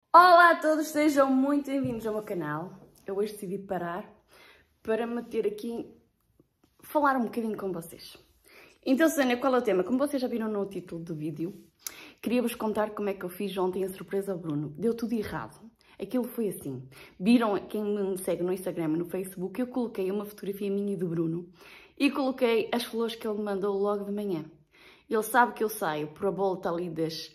Olá a todos, sejam muito bem-vindos ao meu canal. Eu hoje decidi parar para me ter aqui, falar um bocadinho com vocês. Então, Sânia, qual é o tema? Como vocês já viram no título do vídeo, queria-vos contar como é que eu fiz ontem a surpresa ao Bruno. Deu tudo errado. Aquilo foi assim. Viram, quem me segue no Instagram e no Facebook, eu coloquei uma fotografia minha e do Bruno e coloquei as flores que ele me mandou logo de manhã. Ele sabe que eu saio por a volta ali das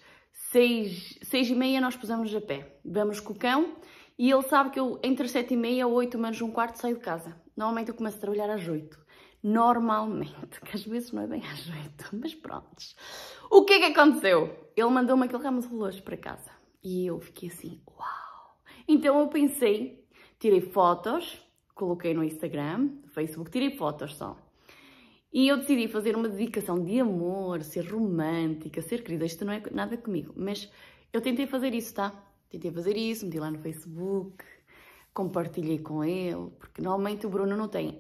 6h30, nós pusemos a pé. Vamos com o cão e ele sabe que eu entre 7h30 e 8 menos um quarto saio de casa. Normalmente eu começo a trabalhar às 8. Normalmente, que às vezes não é bem às 8, mas prontos. O que é que aconteceu? Ele mandou-me aquele ramo de flores para casa e eu fiquei assim, uau! Então eu pensei, tirei fotos, coloquei no Instagram, no Facebook, tirei fotos só. E eu decidi fazer uma dedicação de amor, ser romântica, ser querida. Isto não é nada comigo, mas eu tentei fazer isso, tá? Tentei fazer isso, meti lá no Facebook, compartilhei com ele, porque normalmente o Bruno não tem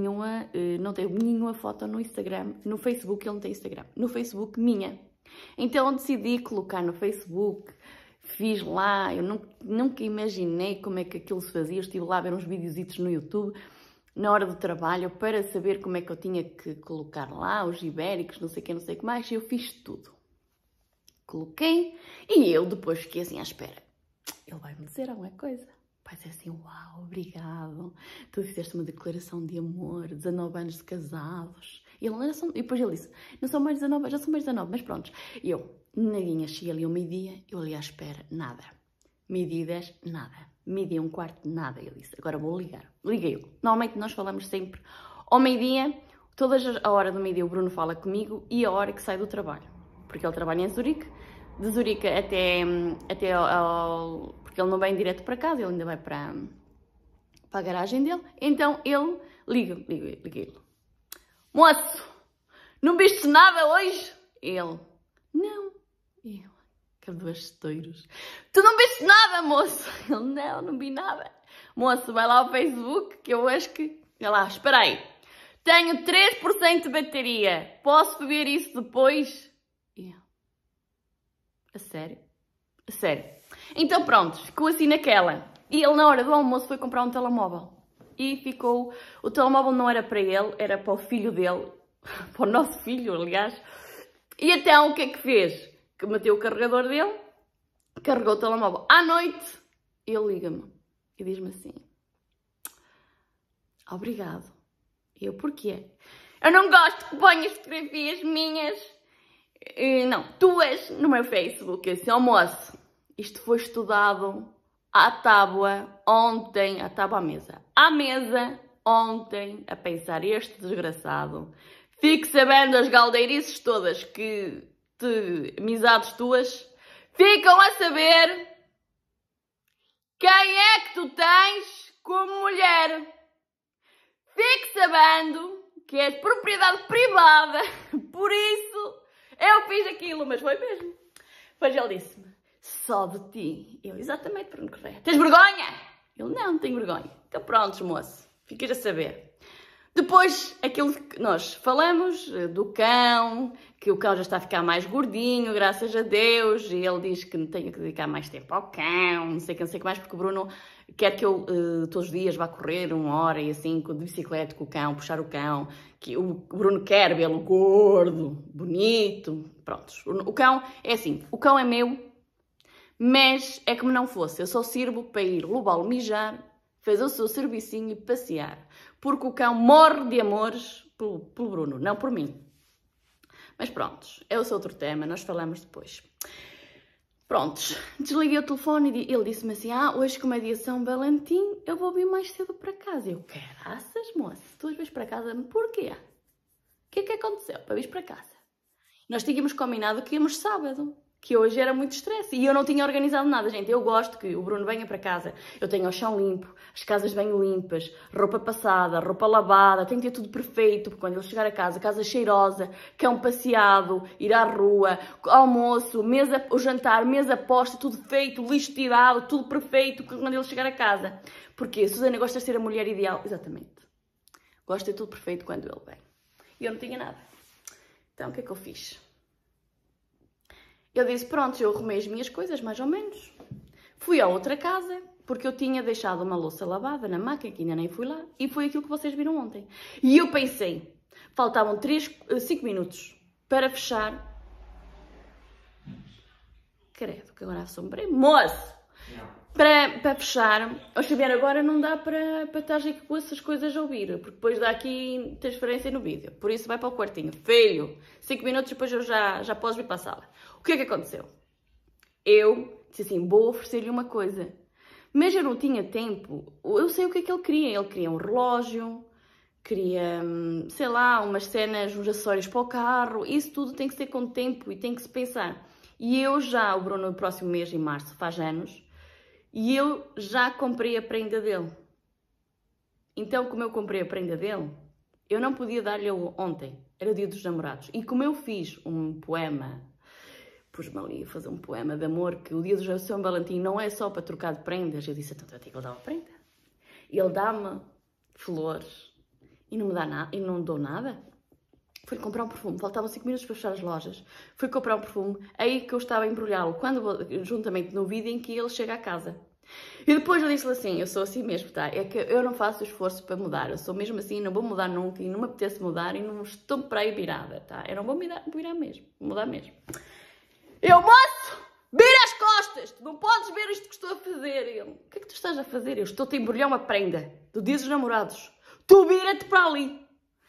nenhuma foto no Instagram. No Facebook ele não tem Instagram. No Facebook, minha. Então eu decidi colocar no Facebook, fiz lá, eu nunca imaginei como é que aquilo se fazia. Eu estive lá a ver uns videozitos no YouTube, na hora do trabalho, para saber como é que eu tinha que colocar lá os ibéricos, não sei o que mais, e eu fiz tudo. Coloquei, e eu depois fiquei assim à espera. Ele vai me dizer alguma coisa. Vai dizer assim, uau, obrigado, tu fizeste uma declaração de amor, 19 anos de casados. E depois ele disse, não são mais 19, já são mais 19, mas pronto. E eu, nadinha, cheguei ali ao meio-dia, eu ali à espera, nada. Meio-dia 10, nada. Meio-dia um quarto, nada. Eu disse, agora vou ligar. Liguei-lo. Normalmente nós falamos sempre ao meio-dia, toda a hora do meio-dia o Bruno fala comigo e a hora que sai do trabalho. Porque ele trabalha em Zurique. De Zurique até ao... Porque ele não vai direto para casa, ele ainda vai para a garagem dele. Então ele liguei-lhe. Moço, não viste nada hoje? Ele, não. Eu, cabasteiros. Tu não viste nada, moço? Ele, não vi nada. Moço, vai lá ao Facebook, que eu acho que... Olha lá, espera aí. Tenho 3% de bateria. Posso ver isso depois? Eu, a sério? A sério. Então pronto, ficou assim naquela. E ele na hora do almoço foi comprar um telemóvel. E ficou... O telemóvel não era para ele, era para o filho dele. Para o nosso filho, aliás. E então o que é que fez? Que meteu o carregador dele, carregou o telemóvel. À noite, ele liga-me e diz-me assim, obrigado. Eu, porquê? Eu não gosto que ponhas fotografias minhas, não, tuas, no meu Facebook. Eu disse, moço, isto foi estudado à tábua ontem, à tábua à mesa, ontem, a pensar, este desgraçado, fique sabendo as galdeirices todas que... de amizades tuas, ficam a saber quem é que tu tens como mulher. Fique sabendo que és propriedade privada, por isso eu fiz aquilo, mas foi mesmo. Depois ele disse-me, só de ti. Eu, exatamente, Bruno Correia. Tens vergonha? Ele, não tenho vergonha. Então pronto, moço, ficas a saber. Depois, aquilo que nós falamos do cão, que o cão já está a ficar mais gordinho, graças a Deus, e ele diz que tenho que dedicar mais tempo ao cão, não sei o que mais, porque o Bruno quer que eu todos os dias vá correr 1 hora e assim, de bicicleta com o cão, puxar o cão, que o Bruno quer vê-lo gordo, bonito, pronto. O cão é assim, o cão é meu, mas é como não fosse, eu só sirvo para ir levá-lo mijar, fazer o seu servicinho e passear. Porque o cão morre de amores pelo Bruno, não por mim. Mas prontos, é o seu outro tema, nós falamos depois. Prontos, desliguei o telefone e ele disse-me assim, hoje como é dia São Valentim, eu vou vir mais cedo para casa. Eu, caraças, moça, tu hoje vais para casa, porquê? O que é que aconteceu para vir para casa? Nós tínhamos combinado que íamos sábado, que hoje era muito estresse e eu não tinha organizado nada, gente. Eu gosto que o Bruno venha para casa, eu tenho o chão limpo, as casas bem limpas, roupa passada, roupa lavada, tem que ter tudo perfeito, porque quando ele chegar a casa cheirosa, cão passeado, ir à rua, almoço, mesa, o jantar, mesa posta, tudo feito, lixo tirado, tudo perfeito, quando ele chegar a casa. Porque a Susana gosta de ser a mulher ideal, exatamente. Gosta de ter tudo perfeito quando ele vem. E eu não tinha nada. Então o que é que eu fiz? Ele disse, pronto, eu arrumei as minhas coisas, mais ou menos. Fui à outra casa, porque eu tinha deixado uma louça lavada na máquina, que ainda nem fui lá, e foi aquilo que vocês viram ontem. E eu pensei, faltavam 5 minutos para fechar. Credo, que agora assombrei. Moço! Para fechar, ao Xavier, agora não dá para estar aqui com essas coisas a ouvir, porque depois dá aqui transferência no vídeo. Por isso vai para o quartinho. Filho, 5 minutos depois eu já posso vir para a sala. O que é que aconteceu? Eu disse assim, vou oferecer-lhe uma coisa. Mas eu não tinha tempo. Eu sei o que é que ele queria. Ele queria um relógio, queria, sei lá, umas cenas, uns acessórios para o carro. Isso tudo tem que ser com tempo e tem que se pensar. E eu já, o Bruno, no próximo mês, em março, faz anos, e eu já comprei a prenda dele. Então, como eu comprei a prenda dele, eu não podia dar-lhe ontem. Era o dia dos namorados. E como eu fiz um poema, pus-me ali a fazer um poema de amor, que o dia do São Valentim não é só para trocar de prendas. Eu disse, então eu tenho que lhe dar uma prenda. E ele dá-me flores e não me dá nada, e não dou nada. Fui comprar um perfume, faltavam 5 minutos para fechar as lojas. Fui comprar um perfume, aí que eu estava a embrulhá-lo, juntamente no vídeo em que ele chega à casa. E depois eu disse-lhe assim, eu sou assim mesmo, tá? É que eu não faço esforço para mudar, eu sou mesmo assim, não vou mudar nunca, e não me apetece mudar, e não estou para aí virada, tá? Eu não vou virar mesmo, mudar mesmo. Eu, moço, vira as costas, tu não podes ver isto que estou a fazer. Ele, o que é que tu estás a fazer? Eu estou-te a embrulhar uma prenda do dia dos namorados. Tu vira-te para ali.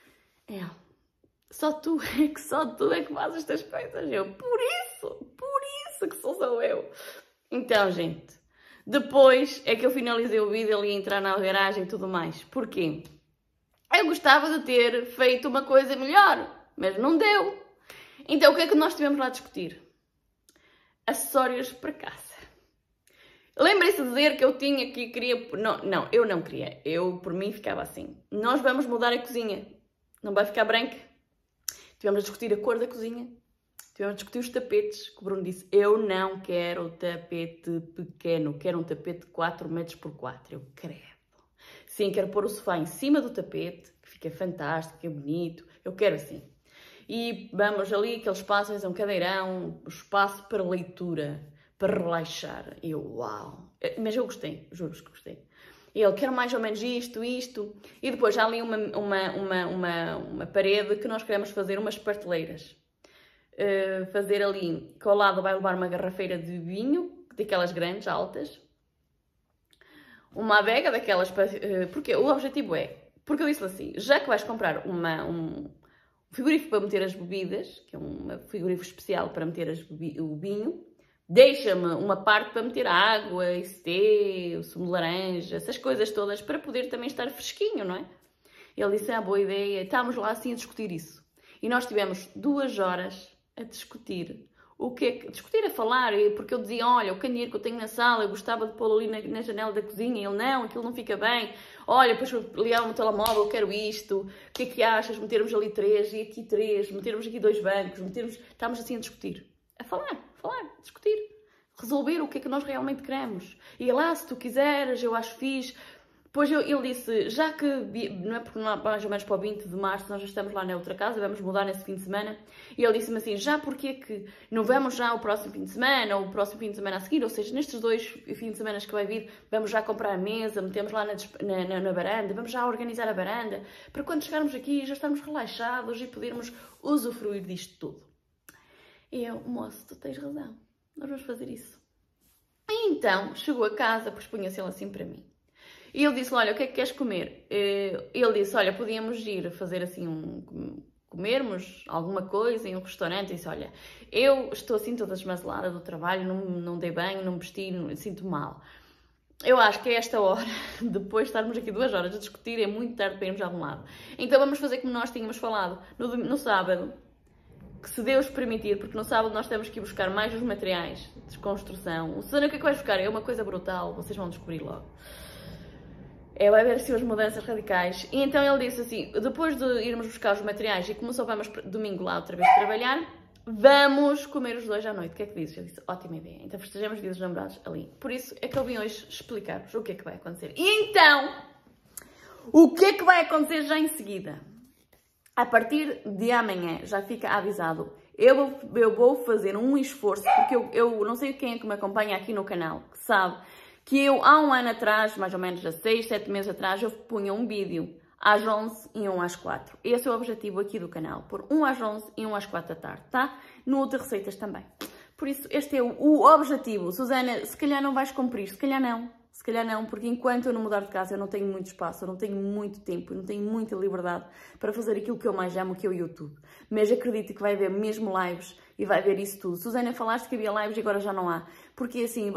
Só tu é que fazes estas coisas. Eu, por isso que sou eu. Então, gente, depois é que eu finalizei o vídeo ali, entrar na garagem e tudo mais. Porquê? Eu gostava de ter feito uma coisa melhor, mas não deu. Então, o que é que nós tivemos lá a discutir? Acessórios para casa. Lembrem-se de dizer que eu tinha que queria... Não, eu não queria. Eu, por mim, ficava assim. Nós vamos mudar a cozinha. Não vai ficar branca. Tivemos a discutir a cor da cozinha. Tivemos a discutir os tapetes. Que o Bruno disse, eu não quero tapete pequeno. Quero um tapete de 4 metros por 4. Eu, credo. Sim, quero pôr o sofá em cima do tapete. Que fica fantástico, que é bonito. Eu quero assim. E vamos ali, aquele espaço, é um cadeirão. Espaço para leitura. Para relaxar. E eu, uau. Mas eu gostei. Juro-vos que gostei. E ele quer mais ou menos isto. E depois há ali uma parede que nós queremos fazer umas prateleiras. Fazer ali, que ao lado vai levar uma garrafeira de vinho, daquelas grandes, altas. Uma adega daquelas... Porque o objetivo é... Porque eu disse assim, já que vais comprar um frigorífico para meter as bebidas, que é um frigorífico especial para meter o vinho, deixa-me uma parte para meter a água, esse té, o sumo de laranja, essas coisas todas, para poder também estar fresquinho, não é? Ele disse, boa ideia. Estávamos lá assim a discutir isso. E nós tivemos 2 horas a discutir. Discutir, a falar, porque eu dizia, olha, o candeeiro que eu tenho na sala, eu gostava de pô-lo ali na janela da cozinha. Ele, não, aquilo não fica bem. Olha, depois ligava no telemóvel, eu quero isto. O que é que achas? Metermos ali 3 e aqui 3, metermos aqui 2 bancos, estávamos assim a discutir. A falar, discutir, resolver o que é que nós realmente queremos. E lá, se tu quiseres, eu acho fixe. Depois ele disse, já que, não é porque mais ou menos para o 20 de março nós já estamos lá na outra casa, vamos mudar nesse fim de semana. E ele disse-me assim, já porque é que não vamos já o próximo fim de semana, ou o próximo fim de semana a seguir, ou seja, nestes 2 fins de semana que vai vir, vamos já comprar a mesa, metemos lá na varanda, vamos já organizar a varanda, para quando chegarmos aqui já estarmos relaxados e podermos usufruir disto tudo. E eu, moço, tu tens razão, nós vamos fazer isso. E então, chegou a casa, pois punha-se ele assim para mim. E ele disse, olha, o que é que queres comer? Ele disse, olha, podíamos ir fazer assim, comermos alguma coisa em um restaurante. E disse, olha, eu estou assim toda desmazelada do trabalho, não dei banho, não vesti, sinto mal. Eu acho que a esta hora, depois de estarmos aqui 2 horas a discutir, é muito tarde para irmos a algum lado. Então vamos fazer como nós tínhamos falado no sábado, que se Deus permitir, porque no sábado nós temos que ir buscar mais os materiais de construção. O Susana, o que é que vais buscar? É uma coisa brutal, vocês vão descobrir logo. Vai haver assim as mudanças radicais. E então ele disse assim, depois de irmos buscar os materiais e como só vamos domingo lá outra vez trabalhar, vamos comer os 2 à noite. O que é que dizes? Eu disse, ótima ideia. Então festejamos o dia dos namorados ali. Por isso é que eu vim hoje explicar-vos o que é que vai acontecer. E então, o que é que vai acontecer já em seguida? A partir de amanhã, já fica avisado, Eu vou fazer um esforço, porque eu não sei quem é que me acompanha aqui no canal, que sabe que eu, há um ano atrás, mais ou menos há 6, 7 meses atrás, eu punha um vídeo às 11 e um às 4. Esse é o objetivo aqui do canal, pôr um às 11 e um às 4 da tarde, tá? No de receitas também. Por isso, este é o objetivo. Susana, se calhar não vais cumprir, se calhar não. Se calhar não, porque enquanto eu não mudar de casa, eu não tenho muito espaço, eu não tenho muito tempo, eu não tenho muita liberdade para fazer aquilo que eu mais amo, que é o YouTube. Mas acredito que vai haver mesmo lives e vai haver isso tudo. Susana, falaste que havia lives e agora já não há. Porque assim,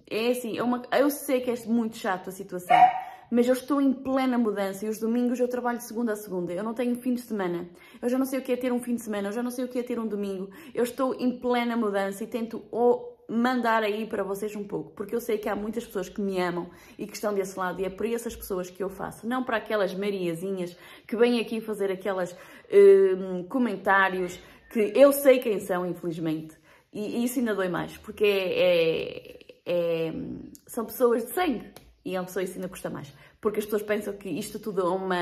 eu sei que é muito chato a situação, mas eu estou em plena mudança e os domingos eu trabalho de segunda a segunda. Eu não tenho fim de semana. Eu já não sei o que é ter um fim de semana, eu já não sei o que é ter um domingo. Eu estou em plena mudança e tento mandar aí para vocês um pouco, porque eu sei que há muitas pessoas que me amam e que estão desse lado e é para essas pessoas que eu faço, não para aquelas mariazinhas que vêm aqui fazer aquelas comentários que eu sei quem são, infelizmente, e isso ainda dói mais, porque são pessoas de sangue e é uma pessoa isso ainda custa mais, porque as pessoas pensam que isto tudo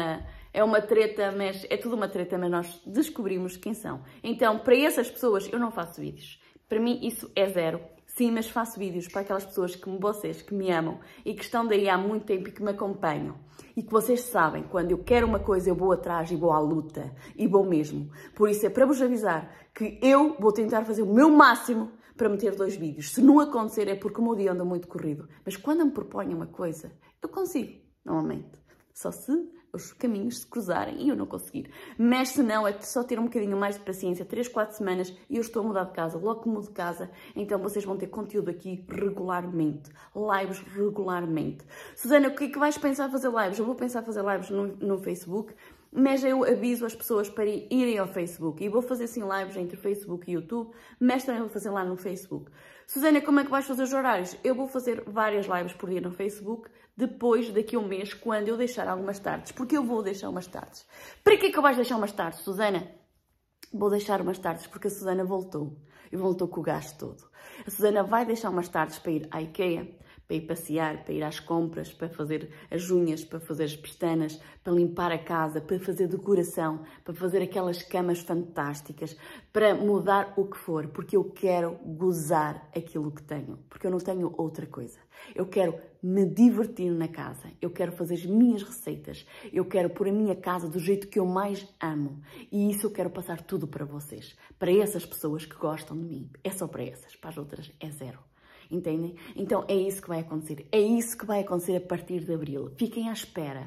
é uma treta, mas é tudo uma treta, mas nós descobrimos quem são. Então, para essas pessoas eu não faço vídeos. Para mim isso é zero. Sim, mas faço vídeos para aquelas pessoas vocês que me amam e que estão daí há muito tempo e que me acompanham. E que vocês sabem, quando eu quero uma coisa eu vou atrás e vou à luta. E vou mesmo. Por isso é para vos avisar que eu vou tentar fazer o meu máximo para meter 2 vídeos. Se não acontecer é porque o meu dia anda muito corrido. Mas quando eu me proponho uma coisa, eu consigo, normalmente. Só se os caminhos se cruzarem e eu não conseguir. Mas se não, é só ter um bocadinho mais de paciência, 3, 4 semanas e eu estou a mudar de casa. Logo que mudo de casa, então vocês vão ter conteúdo aqui regularmente. Lives regularmente. Susana, o que é que vais pensar fazer lives? Eu vou pensar fazer lives no Facebook, mas eu aviso as pessoas para irem ao Facebook. E vou fazer sim lives entre Facebook e YouTube, mas também vou fazer lá no Facebook. Susana, como é que vais fazer os horários? Eu vou fazer várias lives por dia no Facebook, depois daqui a um mês, quando eu deixar algumas tardes. Porque eu vou deixar umas tardes. Para que é que eu vais deixar umas tardes, Susana? Vou deixar umas tardes porque a Susana voltou. E voltou com o gasto todo. A Susana vai deixar umas tardes para ir à IKEA, para ir passear, para ir às compras, para fazer as unhas, para fazer as pestanas, para limpar a casa, para fazer decoração, para fazer aquelas camas fantásticas, para mudar o que for, porque eu quero gozar aquilo que tenho, porque eu não tenho outra coisa. Eu quero me divertir na casa, eu quero fazer as minhas receitas, eu quero pôr a minha casa do jeito que eu mais amo e isso eu quero passar tudo para vocês, para essas pessoas que gostam de mim. É só para essas, para as outras é zero. Entendem? Então é isso que vai acontecer. É isso que vai acontecer a partir de abril. Fiquem à espera.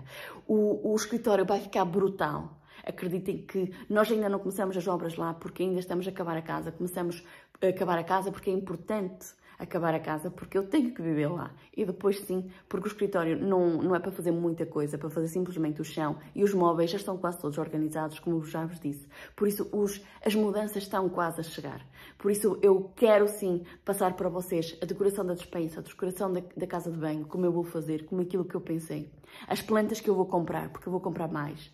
O escritório vai ficar brutal. Acreditem que nós ainda não começamos as obras lá porque ainda estamos a acabar a casa. Começamos a acabar a casa porque é importante acabar a casa porque eu tenho que viver lá. E depois sim, porque o escritório não é para fazer muita coisa, é para fazer simplesmente o chão e os móveis já estão quase todos organizados, como eu já vos disse. Por isso as mudanças estão quase a chegar. Por isso eu quero sim passar para vocês a decoração da despensa, a decoração da casa de banho, como eu vou fazer, como aquilo que eu pensei. As plantas que eu vou comprar, porque eu vou comprar mais.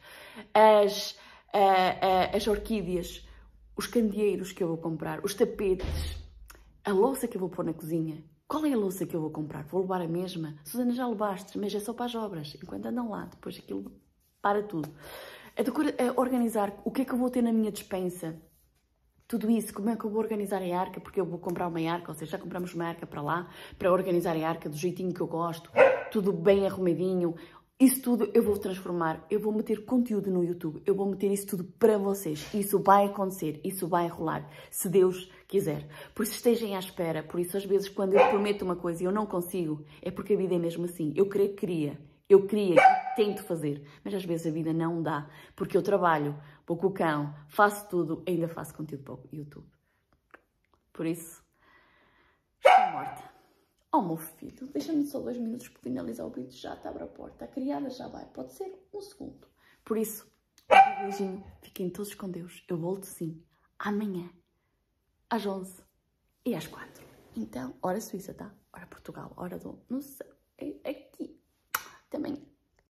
As orquídeas, os candeeiros que eu vou comprar, os tapetes. A louça que eu vou pôr na cozinha, qual é a louça que eu vou comprar? Vou levar a mesma? Susana, já levaste, mas é só para as obras. Enquanto andam lá, depois aquilo para tudo. Organizar o que é que eu vou ter na minha despensa. Tudo isso, como é que eu vou organizar a arca, porque eu vou comprar uma arca, ou seja, já compramos uma arca para lá, para organizar a arca do jeitinho que eu gosto, tudo bem arrumadinho. Isso tudo eu vou transformar, eu vou meter conteúdo no YouTube, eu vou meter isso tudo para vocês. Isso vai acontecer, isso vai rolar, se Deus quiser. Por isso estejam à espera, por isso às vezes quando eu prometo uma coisa e eu não consigo, é porque a vida é mesmo assim. Eu queria e tento fazer, mas às vezes a vida não dá, porque eu trabalho, vou com o cão, faço tudo, ainda faço conteúdo para o YouTube. Por isso, estou morta. Oh, meu filho, deixa-me só 2 minutos para finalizar o vídeo. Já te abre a porta. A criada já vai. Pode ser 1 segundo. Por isso, um beijinho. Fiquem todos com Deus. Eu volto sim. Amanhã. Às 11 e às 4. Então, hora Suíça, tá? Hora Portugal. Hora do... Não sei. É aqui. Também.